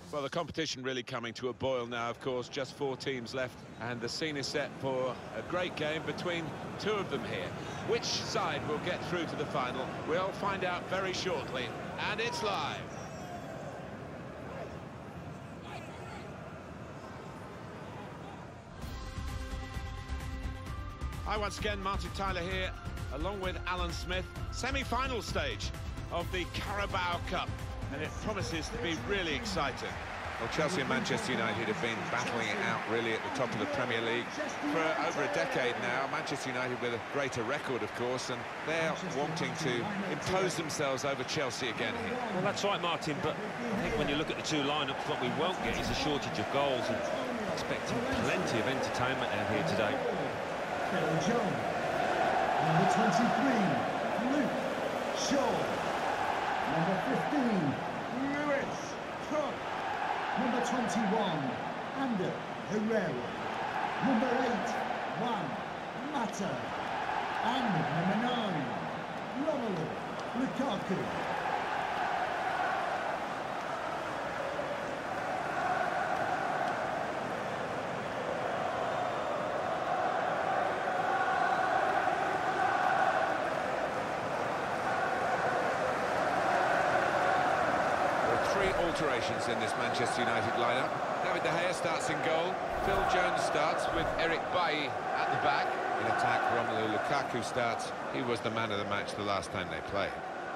Well, the competition really coming to a boil now, of course, just 4 teams left, and the scene is set for a great game between 2 of them here. Which side will get through to the final? We'll find out very shortly, and it's live. Hi once again, Martin Tyler here, along with Alan Smith. Semi-final stage of the Carabao Cup, and it promises to be really exciting. Well, Chelsea and Manchester United have been battling it out really at the top of the Premier League for over a decade now. Manchester United with a greater record, of course, and they're wanting to impose themselves over Chelsea again here. Well, that's right, Martin, but I think when you look at the 2 lineups, what we won't get is a shortage of goals, and expecting plenty of entertainment out here today. Phil Jones, number 23, Luke Shaw, number 15, Lewis Cook, number 21, Ander Herrera, number 8, Juan Mata, and number 9, Romelu Lukaku. Alterations in this Manchester United lineup. David De Gea starts in goal. Phil Jones starts with Eric Bailly at the back. In attack, Romelu Lukaku starts. He was the man of the match the last time they played.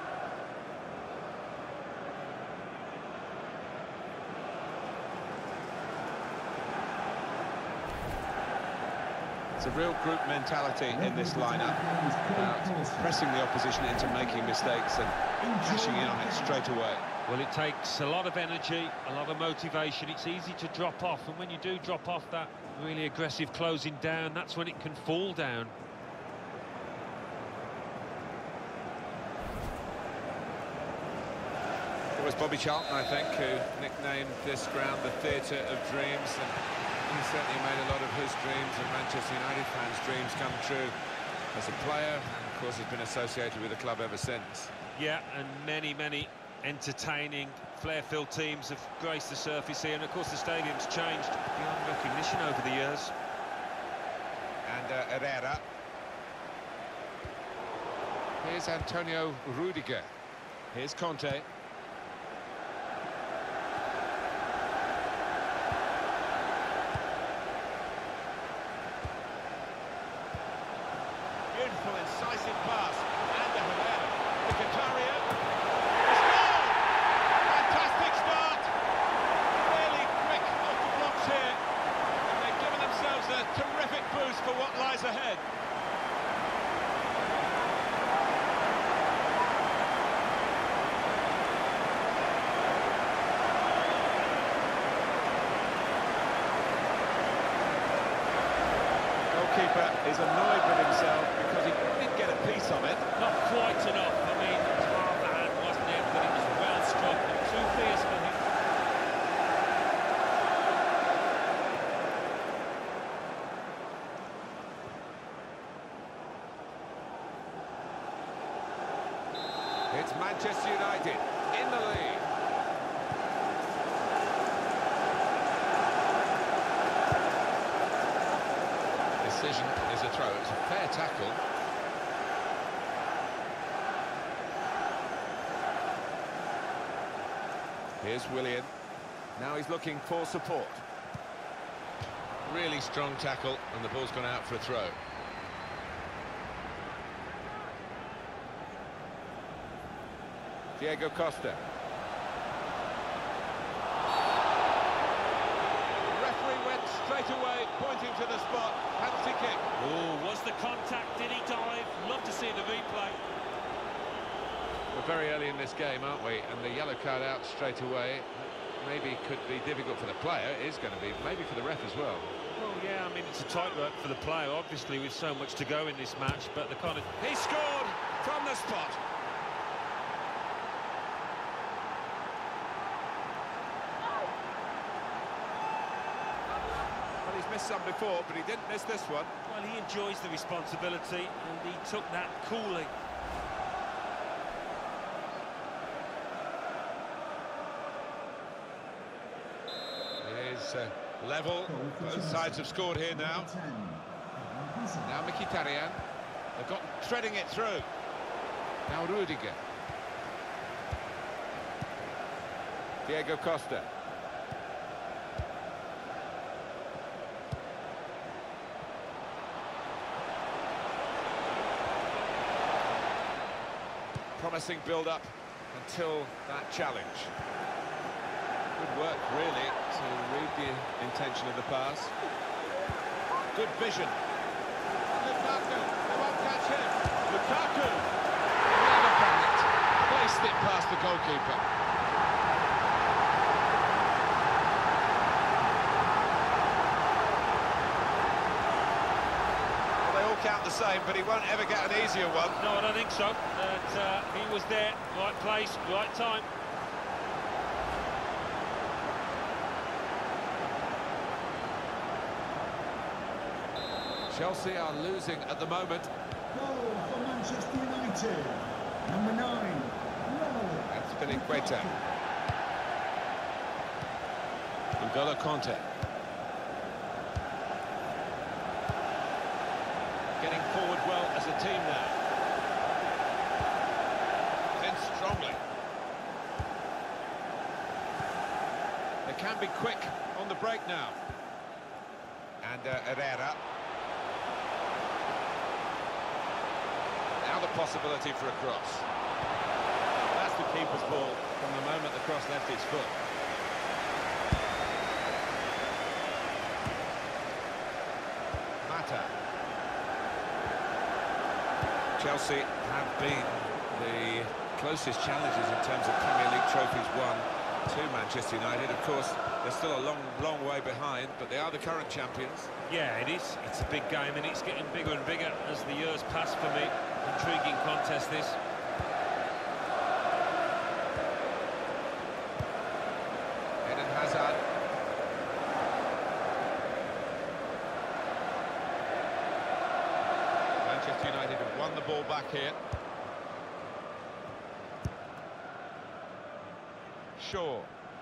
It's a real group mentality in this lineup, about pressing the opposition into making mistakes and cashing in on it straight away. Well, it takes a lot of energy, a lot of motivation. It's easy to drop off, and when you do drop off that really aggressive closing down, that's when it can fall down. It was Bobby Charlton, I think, who nicknamed this ground the Theatre of Dreams, and he certainly made a lot of his dreams and Manchester United fans' dreams come true as a player, and of course has been associated with the club ever since. Yeah, and many entertaining, flair-filled teams have graced the surface here, and of course the stadium's changed beyond recognition over the years. And Herrera. Here's Antonio Rudiger. Here's Conte. Beautiful, incisive pass. And Herrera. Mkhitaryan. Fantastic start. Really quick off the blocks here. And they've given themselves a terrific boost for what lies ahead. Goalkeeper is annoyed with himself because he didn't get a piece of it. Not quite enough. I mean, it was half the hand, wasn't it? But it was well struck and too fierce for him. It's Manchester United in the lead. Decision is a throw. It's a fair tackle. Here's Willian. Now he's looking for support. Really strong tackle, and the ball's gone out for a throw. Diego Costa. The referee went straight away, pointing to the spot. Penalty kick. Oh, was the contact? Did he dive? Love to see the replay. We're very early in this game, aren't we? And the yellow card out straight away maybe could be difficult for the player. It is going to be, maybe for the ref as well. Well, yeah, I mean, it's a tightrope for the player, obviously, with so much to go in this match, but the kind of... He scored from the spot. Well, he's missed some before, but he didn't miss this one. Well, he enjoys the responsibility, and he took that coolly. It's a level. Both sides have scored here now. Now Mkhitaryan. They've got threading it through. Now Rudiger. Diego Costa. Promising build-up until that challenge. Good work, really, to read the intention of the pass. Good vision. Lukaku, they won't catch him. Lukaku, never panicked, placed it past the goalkeeper. Well, they all count the same, but he won't ever get an easier one. No, I don't think so. But he was there, right place, right time. Chelsea are losing at the moment. Goal for Manchester United. Number 9, Raul. That's Spilicueta. N'Golo Kanté. Getting forward well as a team now. In strongly. They can be quick on the break now. And Herrera. Now the possibility for a cross. That's the keeper's ball from the moment the cross left his foot. Mata. Chelsea have been the closest challengers in terms of Premier League trophies won to Manchester United. Of course, they're still a long way behind, but they are the current champions. Yeah, it is. It's a big game, and it's getting bigger and bigger as the years pass for me. Intriguing contest, this. Eden Hazard. Manchester United have won the ball back here. Shaw.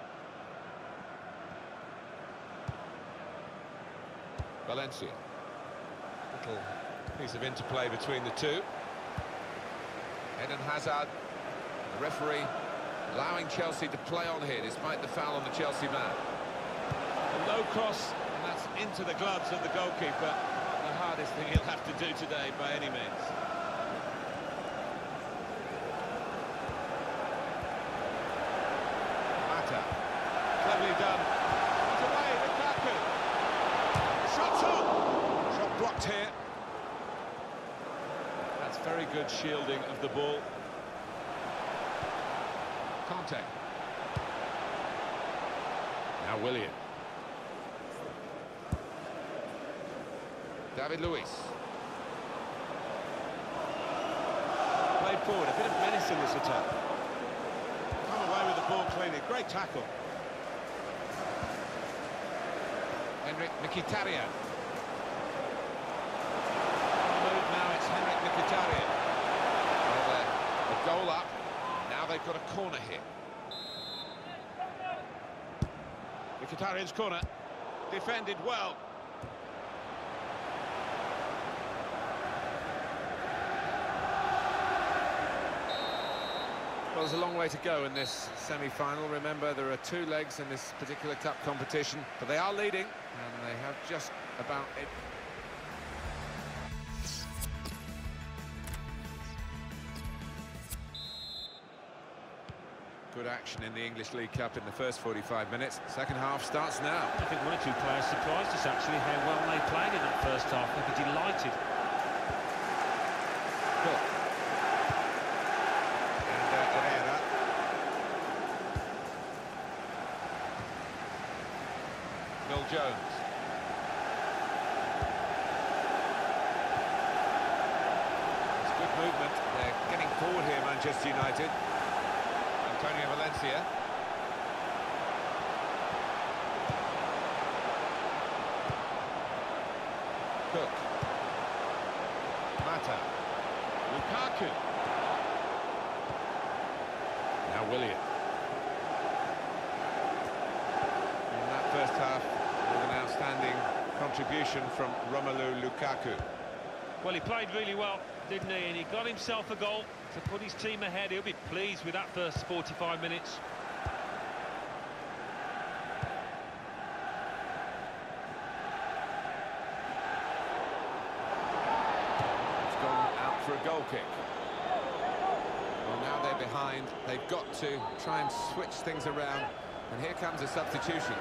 Valencia. Little piece of interplay between the two. Eden Hazard, the referee allowing Chelsea to play on here despite the foul on the Chelsea man. A low cross, and that's into the gloves of the goalkeeper. The hardest thing he'll have to do today by any means. Mata, cleverly done. It's away, Lukaku. Shot's on! Shot blocked here. That's very good shielding of the ball. Kanté. Now Willian. David Luiz. Played forward, a bit of menace in this attack. Come away with the ball cleanly, great tackle. Henrik Mkhitaryan. Now it's Henrik Mkhitaryan. Well, a goal up. Now they've got a corner here. Mkhitaryan's corner. Defended well. Well, there's a long way to go in this semi-final. Remember, there are 2 legs in this particular cup competition, but they are leading, and they have just about it. Good action in the English League Cup in the first 45 minutes. Second half starts now. I think 1 or 2 players surprised us, actually, how well they played in that first half. They'd be delighted. Cook. And Herrera. Phil Jones. It's good movement. They're getting forward here, Manchester United. Antonio Valencia. Cook. Mata. Lukaku. Now Willian. In that first half, outstanding contribution from Romelu Lukaku. Well, he played really well, didn't he? And he got himself a goal to put his team ahead. He'll be pleased with that first 45 minutes. It's gone out for a goal kick. Well, now they're behind. They've got to try and switch things around. And here comes a substitution.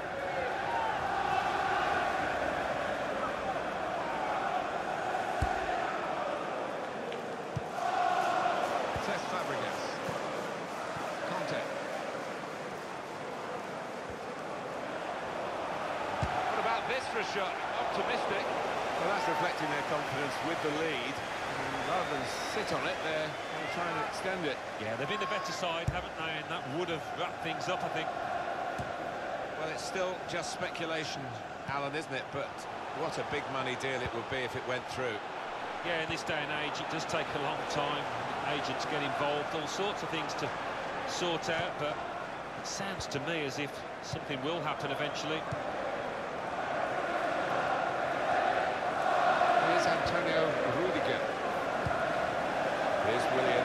This for a shot, optimistic. Well, that's reflecting their confidence with the lead. And rather than sit on it, they're trying to extend it. Yeah, they've been the better side, haven't they? And that would have wrapped things up, I think. Well, it's still just speculation, Alan, isn't it? But what a big money deal it would be if it went through. Yeah, in this day and age, it does take a long time. Agents get involved, all sorts of things to sort out, but it sounds to me as if something will happen eventually. Here's Antonio Rudiger. Here's Willian.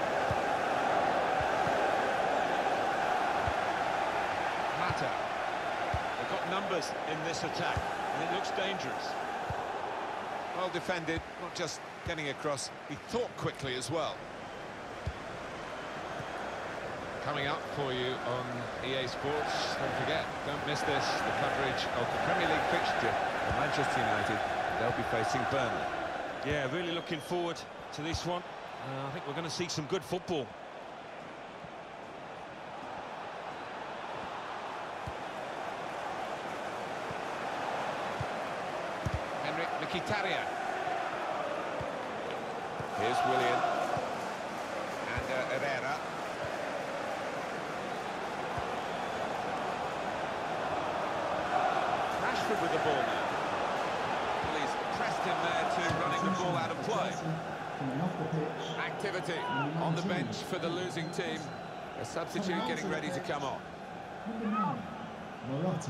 Mata. They've got numbers in this attack, and it looks dangerous. Well defended, not just getting across, he thought quickly as well. Coming up for you on EA Sports, don't forget, don't miss this, the coverage of the Premier League fixture for Manchester United. They'll be facing Burnley. Yeah, really looking forward to this one. I think we're going to see some good football. Henrik Mkhitaryan. Here's Willian. And Herrera. Rashford with the ball now. Pressed him there to running the ball out of play. Activity on the bench for the losing team. A substitute getting ready to come on. Number 9, Morata.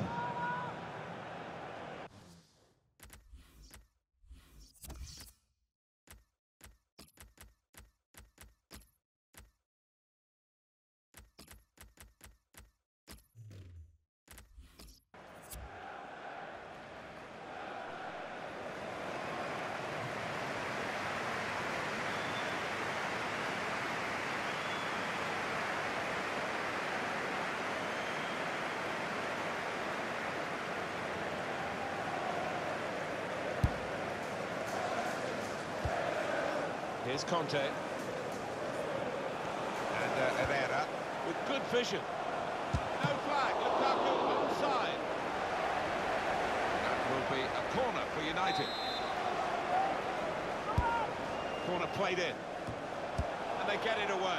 Here's Conte. And Herrera with good vision. No flag, Lukaku onside. That will be a corner for United. Corner played in. And they get it away.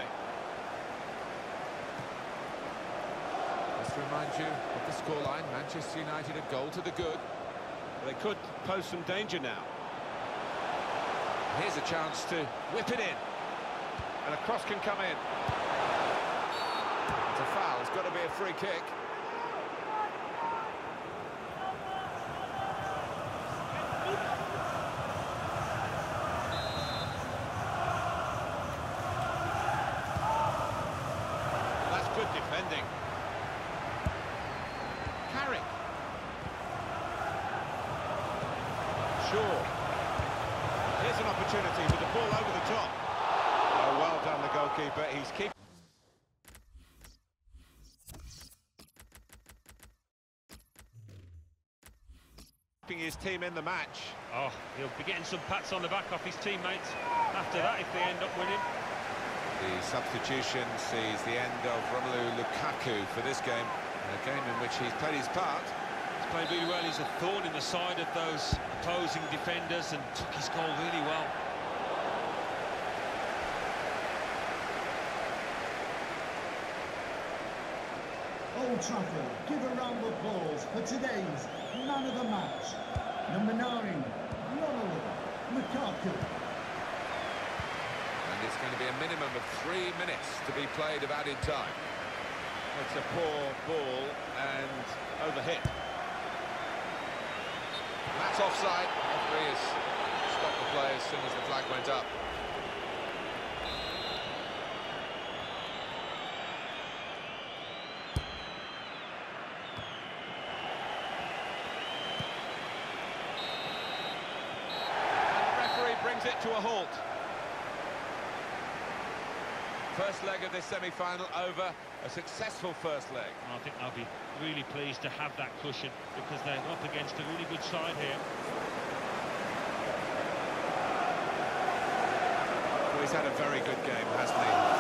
Just to remind you of the scoreline, Manchester United a goal to the good. They could pose some danger now. Here's a chance to whip it in. And a cross can come in. It's a foul, it's got to be a free kick. That's good defending. Carrick. Sure. Here's an opportunity with the ball over the top. Oh, well done, the goalkeeper. He's keeping his team in the match. Oh, he'll be getting some pats on the back off his teammates after that if they end up winning. The substitution sees the end of Romelu Lukaku for this game, a game in which he's played his part. He's played really well. He's a thorn in the side of those opposing defenders and took his goal really well. Old Trafford, give a round of applause for today's man of the match. Number 9, Romelu Lukaku. And it's going to be a minimum of 3 minutes to be played of added time. It's a poor ball and overhit. That's offside. Referee has stopped the play as soon as the flag went up. Brings it to a halt. First leg of this semi-final over, a successful first leg. I think they'll be really pleased to have that cushion because they're up against a really good side here. Well, he's had a very good game, hasn't he?